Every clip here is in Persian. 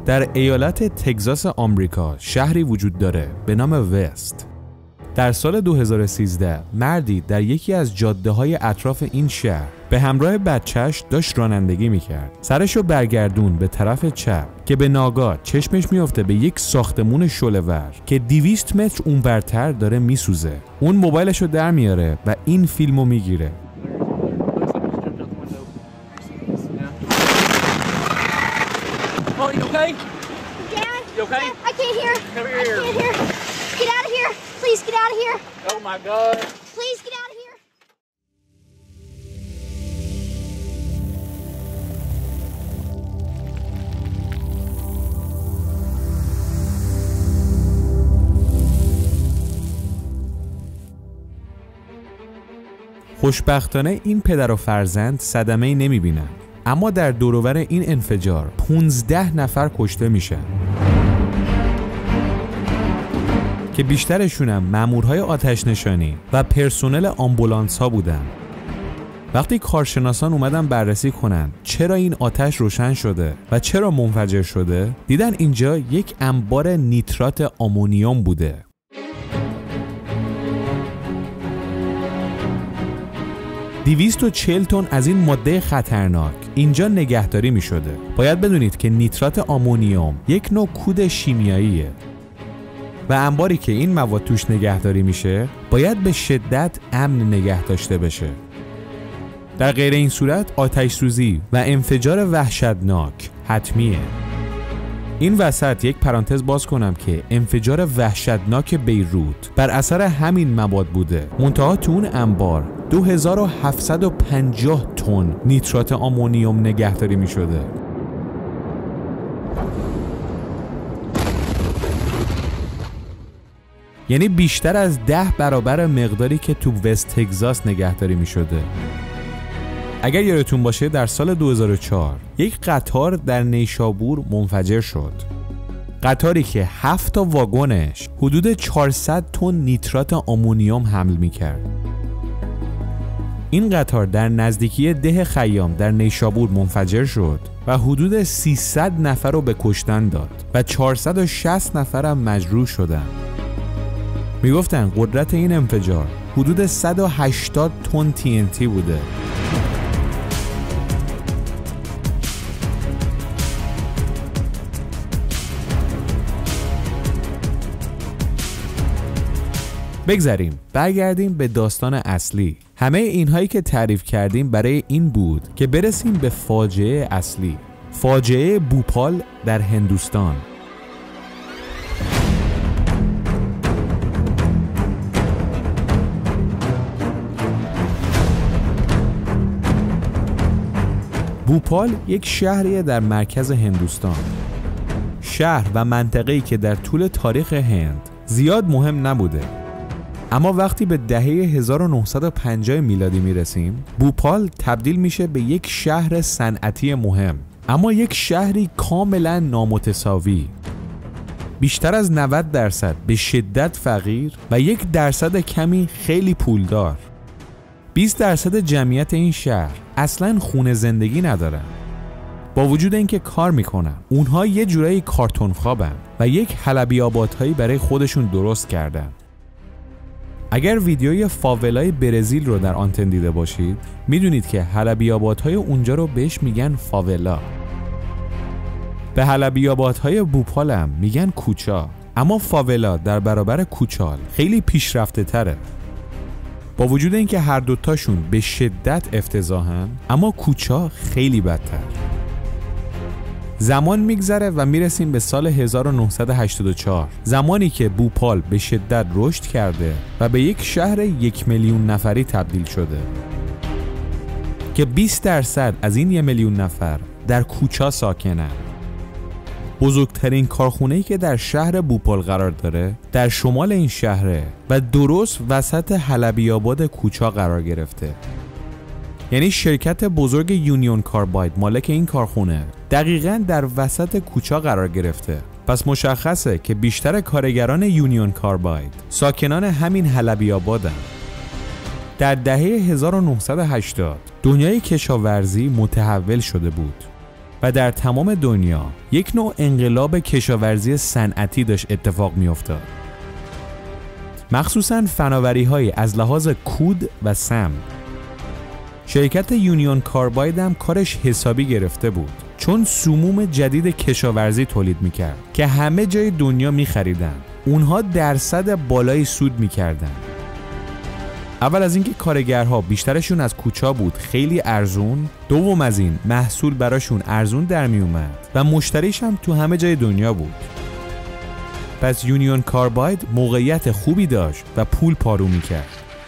در ایالت تگزاس آمریکا شهری وجود داره به نام وست. در سال 2013 مردی در یکی از جاده‌های اطراف این شهر به همراه بچهش داشت رانندگی میکرد. سرشو برگردون به طرف چپ که به ناگاه چشمش میفته به یک ساختمون شعله‌ور که 200 متر اونورتر داره میسوزه. اون موبایلشو در میاره و این فیلمو میگیره. Okay? Dad? You okay? Dad, I can't hear. Come I here. can't hear. Get out of here. Please get out of here. Oh my God. Please get out of here. خوشبختانه این پدر و فرزند صدمه‌ای نمی‌بینن، اما در دوروبر این انفجار 15 نفر کشته میشن که بیشترشون هم مامورهای آتش نشانی و پرسنل آمبولانس ها بودن. وقتی کارشناسان اومدن بررسی کنن چرا این آتش روشن شده و چرا منفجر شده، دیدن اینجا یک انبار نیترات آمونیوم بوده. دویست و 240 تن از این ماده خطرناک اینجا نگهداری می شده. باید بدونید که نیترات آمونیوم یک نوع کود شیمیاییه و انباری که این مواد توش نگهداری میشه باید به شدت امن نگه داشته بشه. در غیر این صورت آتش سوزی و انفجار وحشتناک حتمیه. این وسط یک پرانتز باز کنم که انفجار وحشتناک بیروت بر اثر همین مواد بوده. منتها تو اون انبار 2750 تن نیترات آمونیوم نگهداری می شده. یعنی بیشتر از 10 برابر مقداری که تو وست تگزاس نگهداری می شده. اگر یادتون باشه در سال 2004 یک قطار در نیشابور منفجر شد. قطاری که 7 تا واگنش حدود 400 تن نیترات آمونیوم حمل می کرد. این قطار در نزدیکی ده خیام در نیشابور منفجر شد و حدود 300 نفر رو به کشتن داد و 460 نفر هم مجروح شدند. میگفتن قدرت این انفجار حدود 180 تن TNT بوده. برگردیم به داستان اصلی. همه اینهایی که تعریف کردیم برای این بود که برسیم به فاجعه اصلی، فاجعه بوپال در هندوستان. بوپال یک شهریه در مرکز هندوستان. شهر و منطقه‌ای که در طول تاریخ هند زیاد مهم نبوده. اما وقتی به دهه 1950 میلادی میرسیم، بوپال تبدیل میشه به یک شهر صنعتی مهم، اما یک شهری کاملا نامتساوی. بیشتر از 90% به شدت فقیر و 1% کمی خیلی پولدار. 20% جمعیت این شهر اصلاً خونه زندگی ندارن. با وجود اینکه کار میکنن، اونها یه جورایی کارتون خوابن و یک حلبی آبادهایی برای خودشون درست کردن. اگر ویدیوی فاولای برزیل رو در آنتن دیده باشید، میدونید که حلبی آبادهای اونجا رو بهش میگن فاولا. به حلبی آبادهای بوپال هم میگن کوچا، اما فاولا در برابر کوچال خیلی پیشرفته تره. با وجود اینکه هر دوتاشون به شدت افتضاحن، اما کوچا خیلی بدتر. زمان میگذره و میرسیم به سال 1984، زمانی که بوپال به شدت رشد کرده و به یک شهر 1 میلیون نفری تبدیل شده که 20% از این 1 میلیون نفر در کوچا ساکنن. بزرگترین کارخونه‌ای که در شهر بوپال قرار داره در شمال این شهره و درست وسط حلبی آباد کوچا قرار گرفته. یعنی شرکت بزرگ یونیون کارباید مالک این کارخونه دقیقاً در وسط کوچا قرار گرفته. پس مشخصه که بیشتر کارگران یونیون کارباید ساکنان همین حلبی آبادن. در دهه 1980 دنیای کشاورزی متحول شده بود. و در تمام دنیا یک نوع انقلاب کشاورزی صنعتی داشت اتفاق می افتاد. مخصوصاً فناوری‌های از لحاظ کود و سم. شرکت یونیون کارباید هم کارش حسابی گرفته بود، چون سموم جدید کشاورزی تولید میکرد که همه جای دنیا میخریدن. اونها درصد بالایی سود میکردن. اول از اینکه کارگرها بیشترشون از کوچا بود، خیلی ارزون. دوم از این محصول براشون ارزون در میومد و مشتریش هم تو همه جای دنیا بود. پس یونیون کارباید موقعیت خوبی داشت و پول پارو میکرد.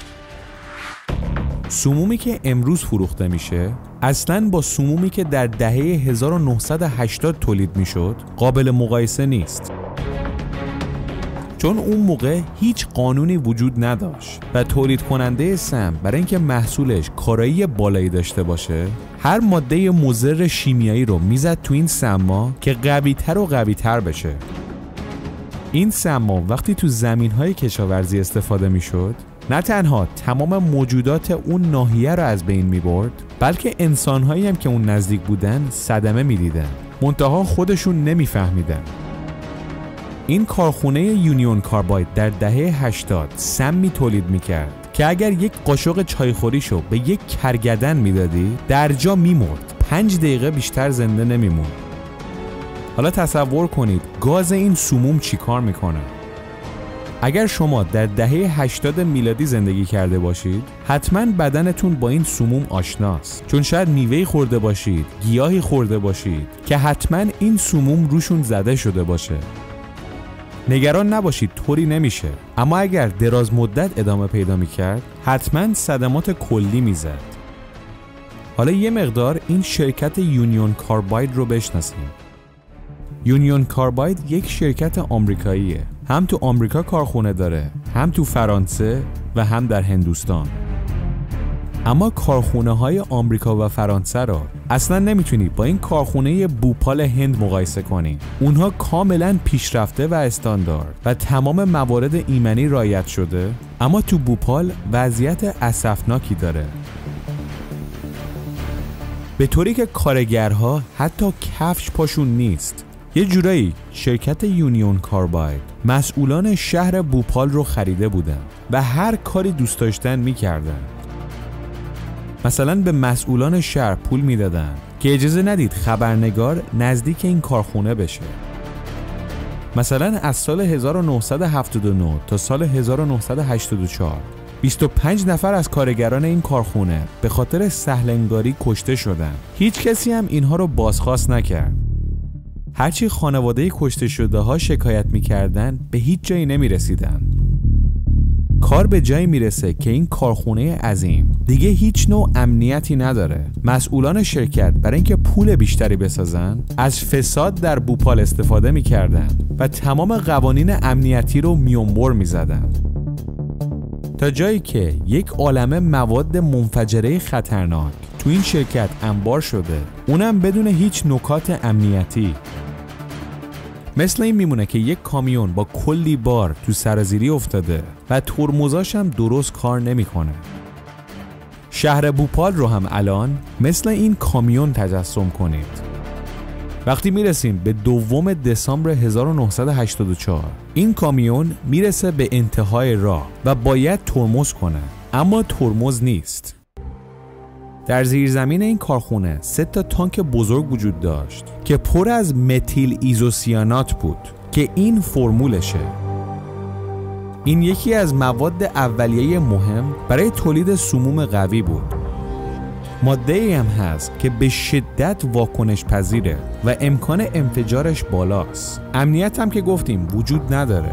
سمومی که امروز فروخته میشه اصلاً با سمومی که در دهه 1980 تولید میشد قابل مقایسه نیست، چون اون موقع هیچ قانونی وجود نداشت و تولید کننده سم برای اینکه محصولش کارایی بالایی داشته باشه هر ماده مضر شیمیایی رو میزد تو این سما که قوی‌تر و قوی‌تر بشه. این سما وقتی تو زمین‌های کشاورزی استفاده میشد نه تنها تمام موجودات اون ناحیه رو از بین میبرد، بلکه انسان‌هایی هم که اون نزدیک بودن صدمه میدیدن، منتها خودشون نمیفهمیدن. این کارخونه یونیون کارباید در دهه 80 سمی تولید میکرد که اگر یک قاشق چایخوریشو به یک کرگدن میدادی در جا میمرد، 5 دقیقه بیشتر زنده نمیموند. حالا تصور کنید گاز این سموم چی کار میکنه. اگر شما در دهه 80 میلادی زندگی کرده باشید حتما بدنتون با این سموم آشناست، چون شاید میوه‌ای خورده باشید، گیاهی خورده باشید که حتما این سموم روشون زده شده باشه. نگران نباشید، طوری نمیشه، اما اگر دراز مدت ادامه پیدا میکرد حتما صدمات کلی میزد. حالا یه مقدار این شرکت یونیون کارباید رو بشناسیم. یونیون کارباید یک شرکت آمریکاییه، هم تو آمریکا کارخونه داره، هم تو فرانسه و هم در هندوستان. اما کارخونه های آمریکا و فرانسه رو اصلا نمیتونی با این کارخونه بوپال هند مقایسه کنی. اونها کاملا پیشرفته و استاندارد و تمام موارد ایمنی رعایت شده، اما تو بوپال وضعیت اسفناکی داره، به طوری که کارگرها حتی کفش پاشون نیست. یه جورایی شرکت یونیون کارباید مسئولان شهر بوپال رو خریده بودن و هر کاری دوست داشتن میکردن. مثلا به مسئولان شهر پول میدادن که اجازه ندید خبرنگار نزدیک این کارخونه بشه. مثلا از سال 1979 تا سال 1984 25 نفر از کارگران این کارخونه به خاطر سهلنگاری کشته شدن. هیچ کسی هم اینها رو بازخواست نکرد. هرچی خانواده کشته شده ها شکایت میکردن به هیچ جایی نمیرسیدن. کار به جایی میرسه که این کارخونه عظیم دیگه هیچ نوع امنیتی نداره. مسئولان شرکت برای اینکه پول بیشتری بسازن از فساد در بوپال استفاده میکردن و تمام قوانین امنیتی رو میونبر میزدن، تا جایی که یک عالمه مواد منفجره خطرناک تو این شرکت انبار شده، اونم بدون هیچ نکات امنیتی. مثل این میمونه که یک کامیون با کلی بار تو سرازیری افتاده و ترمزاش هم درست کار نمیکنه. شهر بوپال رو هم الان مثل این کامیون تجسم کنید. وقتی میرسیم به 2 دسامبر 1984 این کامیون میرسه به انتهای راه و باید ترمز کنه، اما ترمز نیست. در زیرزمین این کارخونه 3 تانک بزرگ وجود داشت که پر از متیل ایزوسیانات بود که این فرمولشه. این یکی از مواد اولیه مهم برای تولید سموم قوی بود. ماده‌ای هم هست که به شدت واکنش پذیره و امکان انفجارش بالاست. امنیت هم که گفتیم وجود نداره.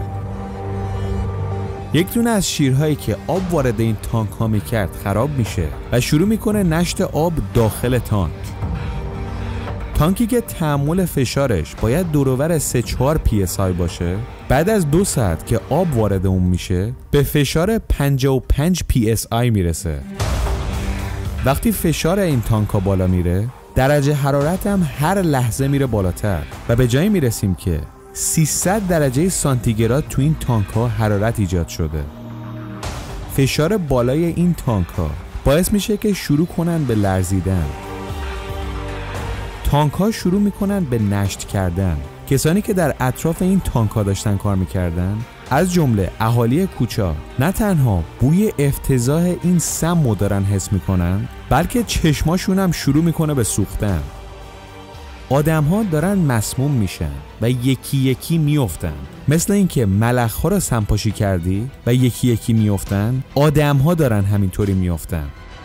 یک دونه از شیرهایی که آب وارد این تانک ها میکرد خراب میشه و شروع میکنه نشت آب داخل تانک. تانکی که تحمل فشارش باید دوروبر 3-4 PSI باشه، بعد از 2 ساعت که آب وارد اون میشه به فشار 55 PSI میرسه. وقتی فشار این تانک ها بالا میره، درجه حرارت هم هر لحظه میره بالاتر و به جایی میرسیم که 300 درجه سانتیگراد تو این تانک ها حرارت ایجاد شده. فشار بالای این تانک ها باعث میشه که شروع کنن به لرزیدن. تانک‌ها شروع میکنن به نشت کردن. کسانی که در اطراف این تانک‌ها داشتن کار میکردن از جمله اهالی کوچا نه تنها بوی افتضاح این سم رو دارن حس میکنن، بلکه چشماشون هم شروع میکنه به سوختن. آدم‌ها دارن مسموم میشن و یکی یکی میافتن. مثل اینکه ملخ‌ها رو سمپاشی کردی و یکی یکی میافتن، آدم‌ها دارن همینطوری میافتن.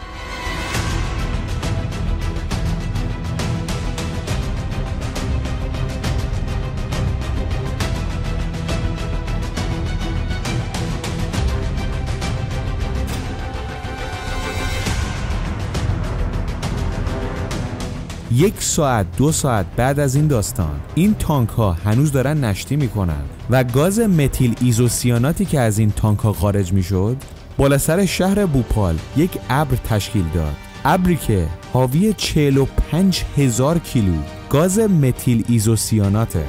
یک ساعت 2 ساعت بعد از این داستان این تانک ها هنوز دارن نشتی میکنن و گاز متیل ایزوسیاناتی که از این تانک ها خارج میشد بالا سر شهر بوپال یک ابر تشکیل داد. ابری که حاوی 45,000 کیلو گاز متیل ایزوسیاناته.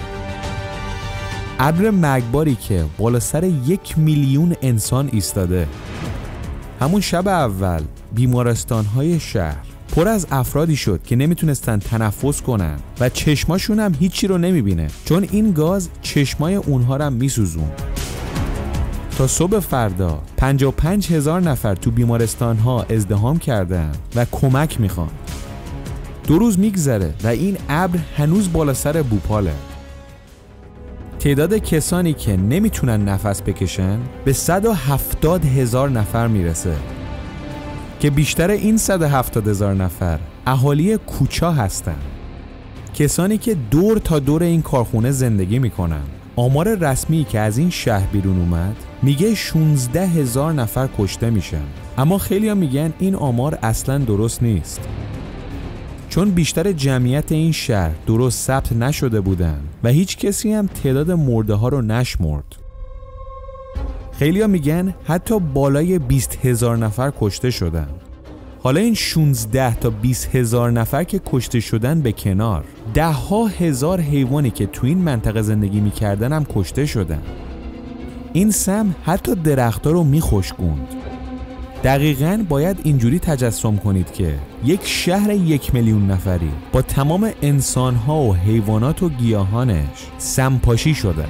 ابر مرگباری که بالا سر 1 میلیون انسان ایستاده. همون شب اول بیمارستان‌های شهر پر از افرادی شد که نمیتونستن تنفس کنن و چشماشون هم هیچی رو نمیبینه، چون این گاز چشمای اونها رو هم میسوزون. تا صبح فردا 55,000 نفر تو بیمارستان‌ها ازدحام کردن و کمک میخوان. 2 روز میگذره و این ابر هنوز بالا سر بوپاله. تعداد کسانی که نمیتونن نفس بکشن به 170,000 نفر میرسه که بیشتر این 170,000 نفر اهالی کوچا هستن، کسانی که دور تا دور این کارخونه زندگی میکنن. آمار رسمی که از این شهر بیرون اومد میگه 16,000 نفر کشته میشن، اما خیلی ها میگن این آمار اصلا درست نیست، چون بیشتر جمعیت این شهر درست ثبت نشده بودن و هیچ کسی هم تعداد مرده ها رو نشمرد. خیلی ها میگن حتی بالای 20,000 نفر کشته شدن. حالا این 16 تا 20,000 نفر که کشته شدن به کنار، 10,000 حیوانی که تو این منطقه زندگی میکردن هم کشته شدن. این سم حتی درخت‌ها رو میخشکوند. دقیقاً باید اینجوری تجسم کنید که یک شهر 1 میلیون نفری با تمام انسان‌ها و حیوانات و گیاهانش سمپاشی شدن.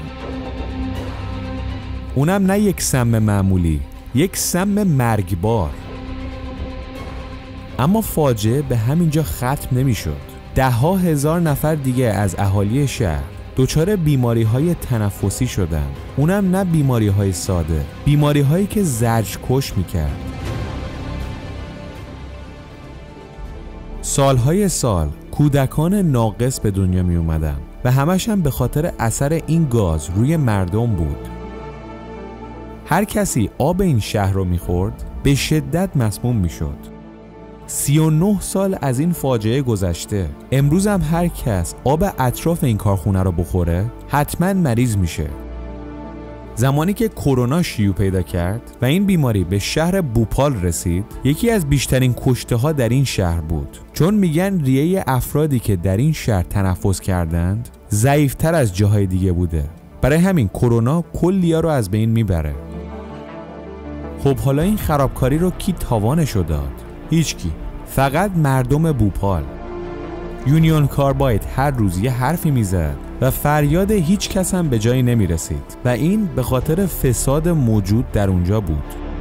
اونم نه یک سم معمولی، یک سم مرگبار. اما فاجعه به همینجا ختم نمیشد. 10,000 نفر دیگه از اهالی شهر دچار بیماری‌های تنفسی شدن. اونم نه بیماری‌های ساده، بیماری‌هایی که زجرکش میکرد. سالهای سال کودکان ناقص به دنیا می اومدن و همش هم به خاطر اثر این گاز روی مردم بود. هر کسی آب این شهر رو میخورد به شدت مسموم میشد. 39 سال از این فاجعه گذشته. امروز هم هر کس آب اطراف این کارخونه رو بخوره حتما مریض میشه. زمانی که کرونا شیوع پیدا کرد و این بیماری به شهر بوپال رسید، یکی از بیشترین کشته ها در این شهر بود، چون میگن ریه افرادی که در این شهر تنفس کردند ضعیفتر از جاهای دیگه بوده. برای همین کرونا کلیا رو از بین میبره. خب حالا این خرابکاری رو کی تاوانشو داد؟ هیچکی، فقط مردم بوپال. یونیون کارباید هر روز یه حرفی میزد و فریاد هیچ کس هم به جایی نمی رسید و این به خاطر فساد موجود در اونجا بود.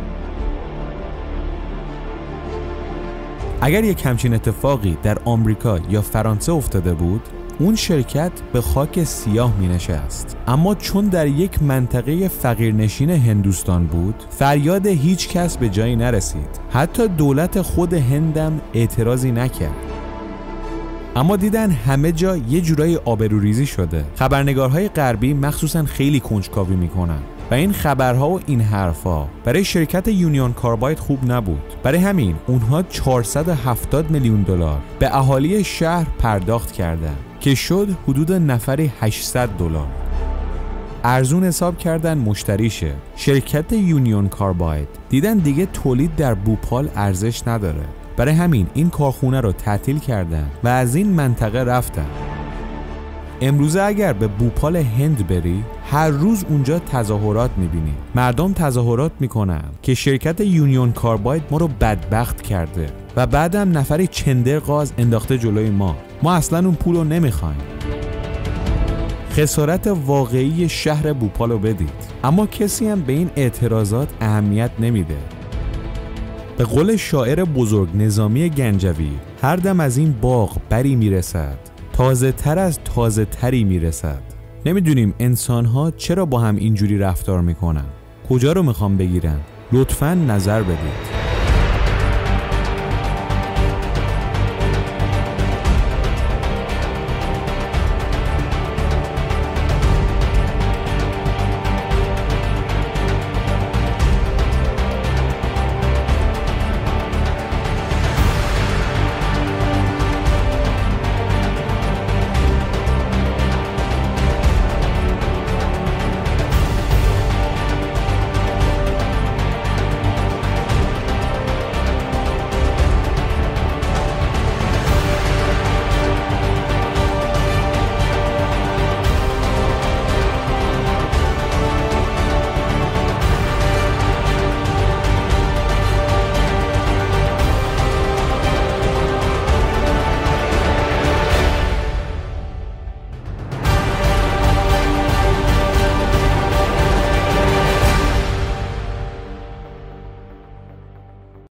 اگر یک همچین اتفاقی در آمریکا یا فرانسه افتاده بود، اون شرکت به خاک سیاه می نشست. اما چون در یک منطقه فقیرنشین هندوستان بود، فریاد هیچ کس به جایی نرسید. حتی دولت خود هندم اعتراضی نکرد. اما دیدن همه جا یه جورایی آبروریزی شده. خبرنگارهای غربی مخصوصا خیلی کنجکاوی میکنن و این خبرها و این حرفا برای شرکت یونیون کارباید خوب نبود. برای همین اونها 470 میلیون دلار به اهالی شهر پرداخت کردن که شد حدود نفری $800. ارزون حساب کردن مشتریشه. شرکت یونیون کارباید دیدن دیگه تولید در بوپال ارزش نداره. برای همین این کارخونه رو تعطیل کردن و از این منطقه رفتن. امروزه اگر به بوپال هند بری، هر روز اونجا تظاهرات میبینی. مردم تظاهرات میکنن که شرکت یونیون کارباید ما رو بدبخت کرده و بعدم نفری چندر غاز انداخته جلوی ما. ما اصلا اون پول رو نمیخوایم. خسارت واقعی شهر بوپال رو بدید. اما کسی هم به این اعتراضات اهمیت نمیده. به قول شاعر بزرگ نظامی گنجوی، هر دم از این باغ بری میرسد، تازه تر از تازه تری میرسد. نمیدونیم انسان‌ها چرا با هم اینجوری رفتار میکنن. کجا رو میخوام بگیرن؟ لطفاً نظر بدید.